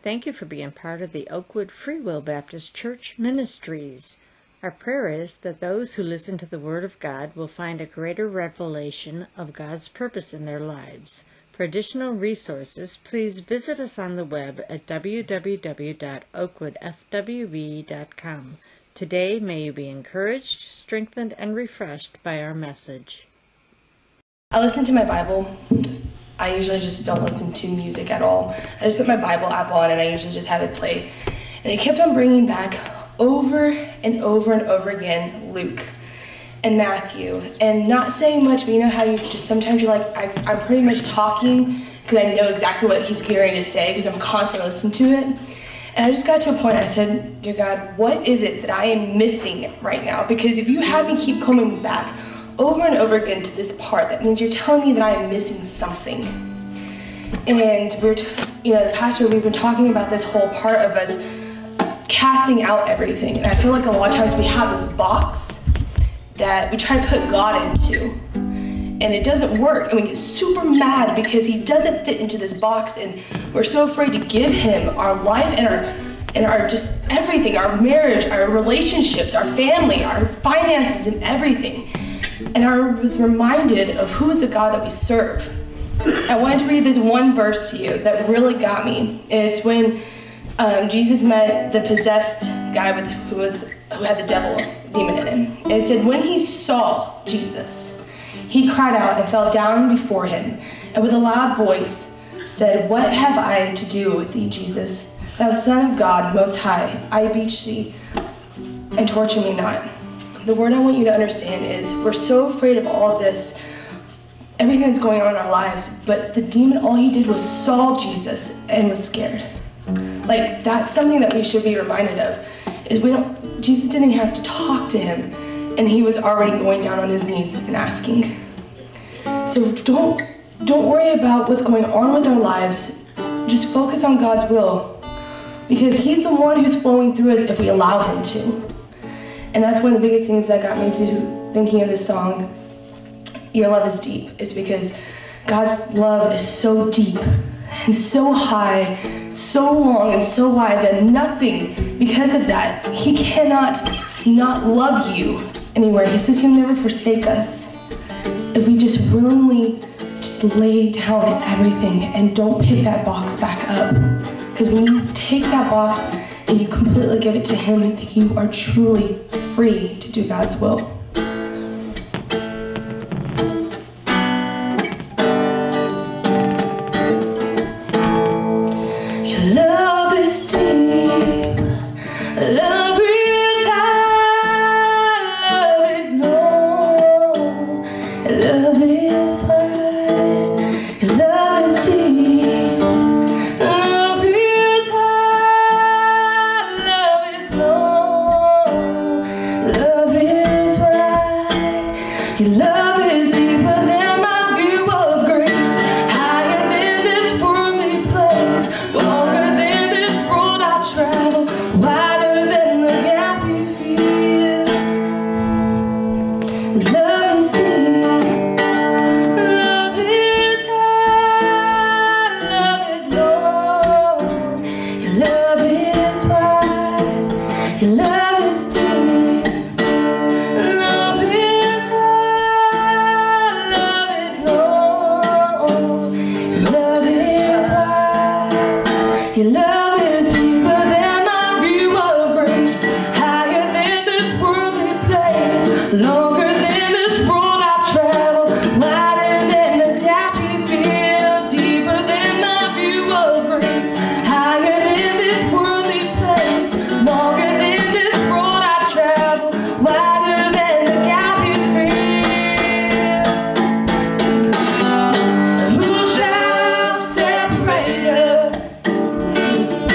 thank you for being part of the Oakwood Free Will Baptist Church Ministries. Our prayer is that those who listen to the Word of God will find a greater revelation of God's purpose in their lives. For additional resources, please visit us on the web at www.oakwoodfwb.com. Today, may you be encouraged, strengthened, and refreshed by our message. I listen to my Bible. I usually just don't listen to music at all. I just put my Bible app on and I usually just have it play. And it kept on bringing back over and over and over again Luke and Matthew, and not saying much, but you know how you just sometimes you're like, I'm pretty much talking because I know exactly what he's gearing to say because I'm constantly listening to it. And I just got to a point, I said, dear God, what is it that I am missing right now? Because if you have me keep coming back over and over again to this part, that means you're telling me that I am missing something. And the past year we've been talking about this whole part of us casting out everything. And I feel like a lot of times we have this box that we try to put God into, and it doesn't work, and we get super mad because he doesn't fit into this box, and we're so afraid to give him our life and our just everything, our marriage, our relationships, our family, our finances, and everything. And I was reminded of who is the God that we serve. I wanted to read this one verse to you that really got me. It's when Jesus met the possessed guy who had the demon in him. And it said, when he saw Jesus, he cried out and fell down before him, and with a loud voice said, what have I to do with thee, Jesus, thou Son of God Most High? I beseech thee, and torture me not. The word I want you to understand is we're so afraid of all this, everything that's going on in our lives, but the demon, all he did was saw Jesus and was scared. Like, that's something that we should be reminded of, is Jesus didn't have to talk to him, and he was already going down on his knees and asking. So don't worry about what's going on with our lives. Just focus on God's will, because he's the one who's flowing through us if we allow him to. And that's one of the biggest things that got me to thinking of this song, Your Love is Deep, is because God's love is so deep and so high, so long and so wide that nothing, because of that, he cannot not love you anywhere. He says he'll never forsake us if we just willingly just lay down everything and don't pick that box back up. Because when you take that box and you completely give it to him, I think you are truly free to do God's will. Your love is deep, love is high, love is long, love is wide, your love is deep, love is high, love is long, love is wide, your love is deeper than my view of grace, higher than this worldly place, longer than this road I travel, wider than the gap we feel. Love is deep, love is high, love is long, your love is wide, your love is deep, love is high, love is long, your love is wide, your love is deeper than my view of grace, higher than this worldly place, longer than this road I travel, wider than the gap we feel, deeper than my view of grace, higher than this worldly place, longer than this road I travel, wider than the gap we feel. Who shall separate us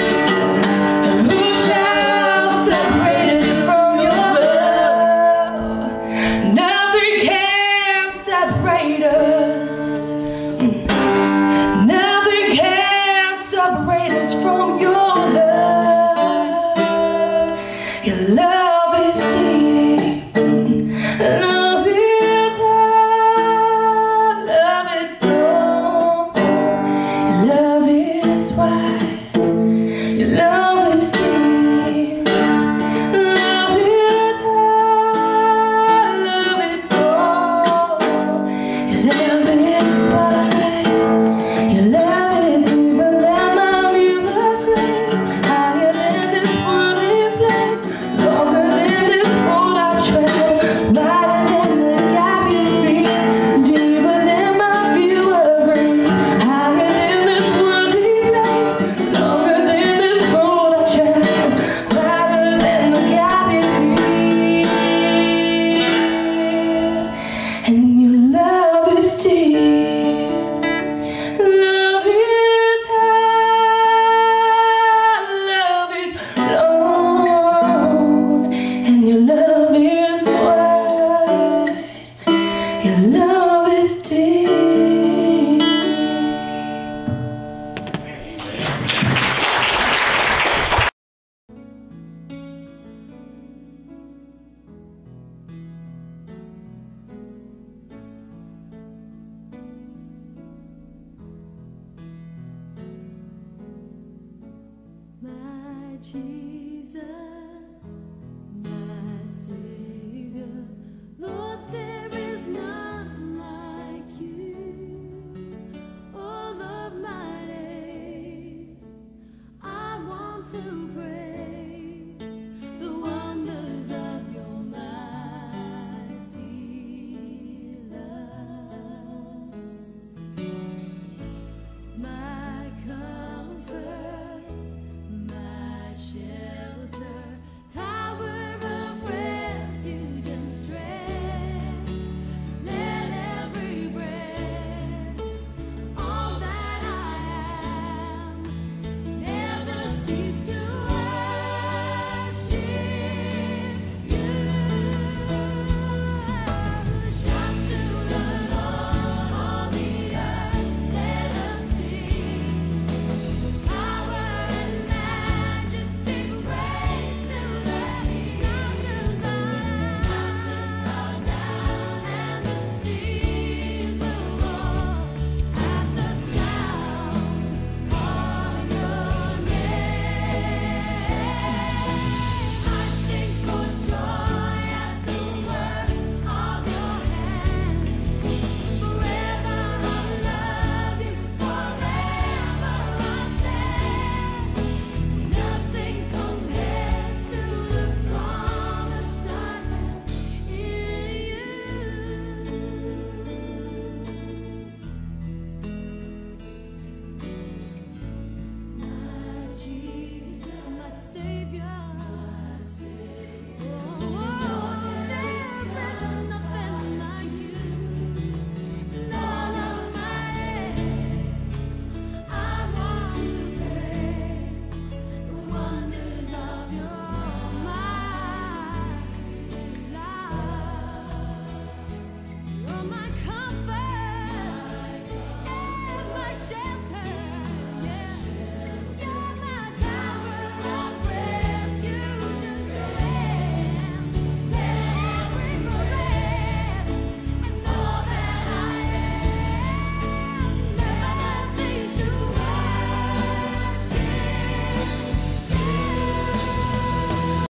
Jesus.